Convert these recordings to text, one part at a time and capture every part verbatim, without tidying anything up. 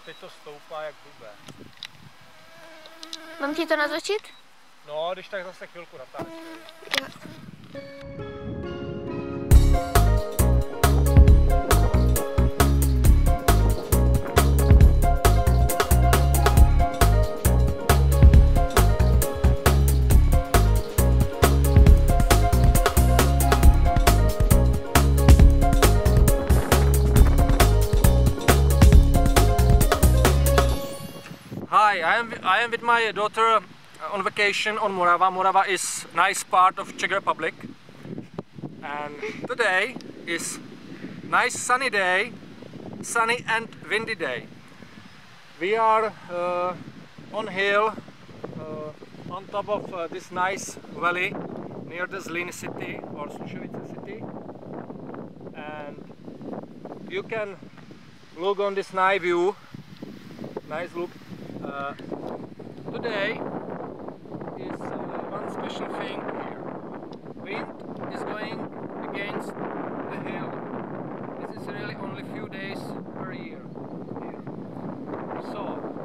teď to stoupá jak blbé. Mám ti to natočit? No, když tak zase chvilku natáčej. Jo. Hi, I am I am with my daughter on vacation on Morava. Morava is nice part of Czech Republic, and today is nice sunny day, sunny and windy day. We are uh, on hill uh, on top of uh, this nice valley near the Zlín city or Slušovice city, and you can look on this nice view. Nice look. Uh, today is uh, one special thing here. Wind is going against the hill. This is really only few days per year here. So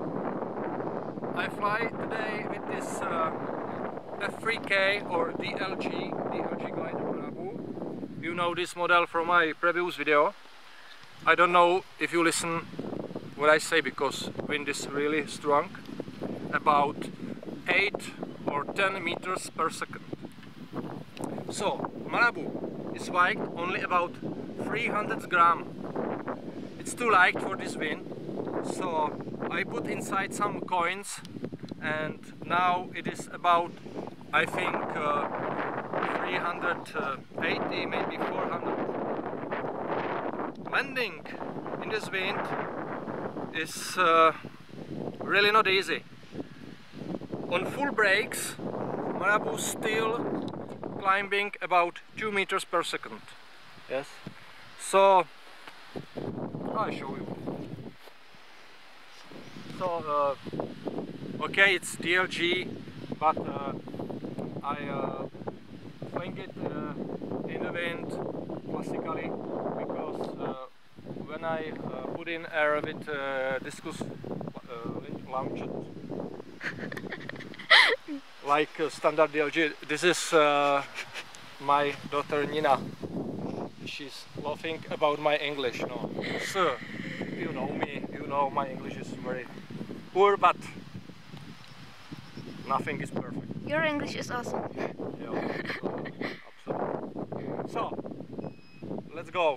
I fly today with this uh, F three K or D L G, D L G Glider Moravu. You know this model from my previous video. I don't know if you listen what I say because wind is really strong, about eight or ten meters per second. So Marabu is light only about three hundred grams. It's too light for this wind, so I put inside some coins, and now it is about, I think, uh, three hundred eighty, maybe four hundred. Landing in this wind is uh, really not easy. On full brakes, Marabu still climbing about two meters per second. Yes. So I'll show you. So uh, okay, it's D L G, but uh, I uh, fling it uh, in the wind classically because uh, when I uh, put in air with uh, discus uh, launched, like uh, standard D L G, this is uh, my daughter Nina. She's laughing about my English. No, sir, you know me, you know my English is very poor, but nothing is perfect. Your English is awesome. Yeah, absolutely. So, let's go.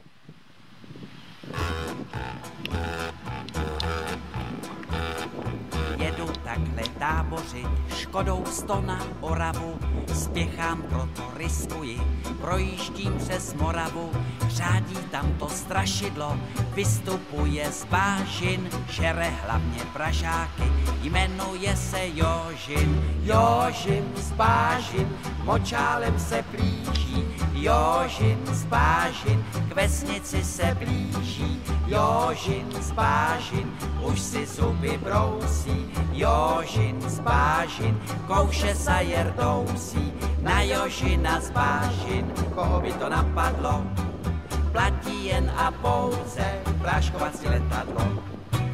Jedu takhle táboři, Škodou sto na Oravu, spěchám, proto riskuji, projíždím přes Moravu, řádí tam to strašidlo, vystupuje z bážin, žere hlavně pražáky, jmenuje se Jožin. Jožin z bážin, močálem se blíží, Jožin z bážin, k vesnici se blíží, Jožin z bážin, už si zuby brousí, Jožin z bážin, kouše sa jerdousí, na Jožina z bážin, koho by to napadlo, platí jen a pouze práškovací letadlo.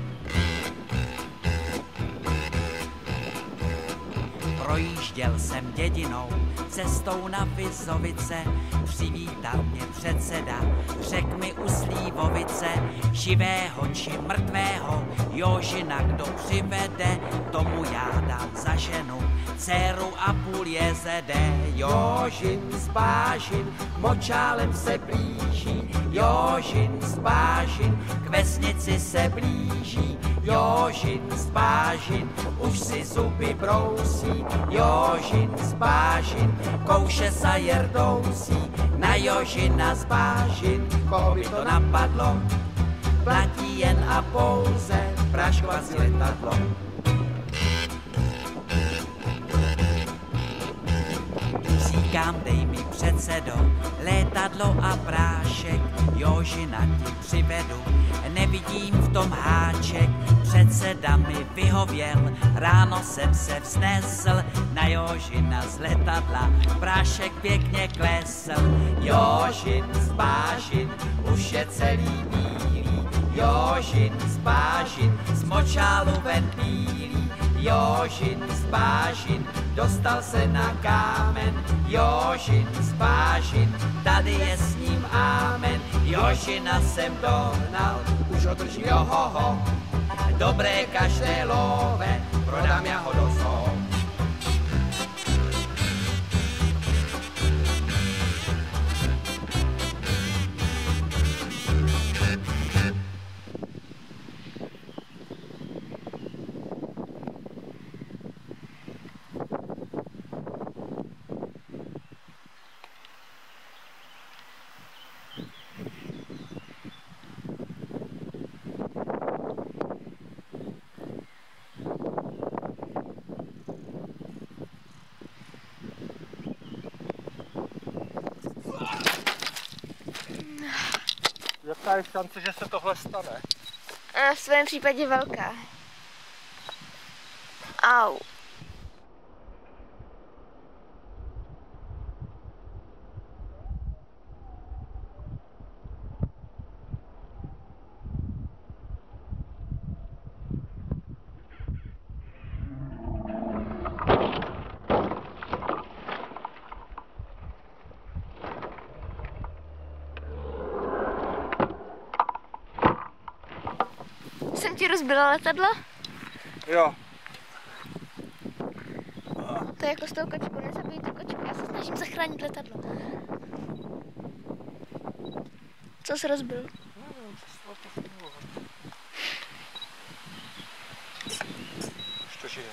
Projížděl jsem dědinou, cestou na Vizovice, přivítal mě předseda, řek mi u Slívovice, živého či mrtvého, Jožina kdo přivede, tomu já dám za ženu, dceru a půl jezede. Jožin z bážin, močálem se blíží, Jožin z bážin, k vesnici se blíží, Jožin z bážin, už si zuby brousí, Jožin z bážin, kouše sa jerdousí, na Jožina z bážin, koho by to napadlo, platí jen a pouze práškovací letadlo. Říkám, dej mi předsedo, létadlo a prášek, Jožina ti přivedu, nevidím v tom háček, předseda mi vyhověl, ráno jsem se vznesl, na Jožina z letadla, prášek pěkně klesl, Jožin z bážin, už je celý bílý, Jožin z Bážin, z močálu ven bílý. Jožin z Bážin, dostal se na kámen. Jožin z Bážin, tady je s ním amen. Jožina jsem dohnal, už ho drží ohoho. Dobré každé love, prodám já ho do zoo. Jaká je šance, že se tohle stane? A v svém případě velká. Au. Jsem ti rozbila letadlo? Jo. To je jako s tou kočkou, nezabij tu kočku, já se snažím zachránit letadlo. Co jsi rozbil? Už to žije.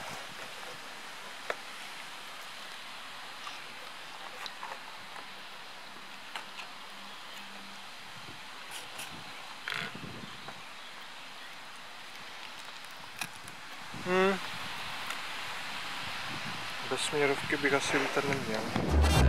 Hmm. Bez směrovky bych asi lítat neměl.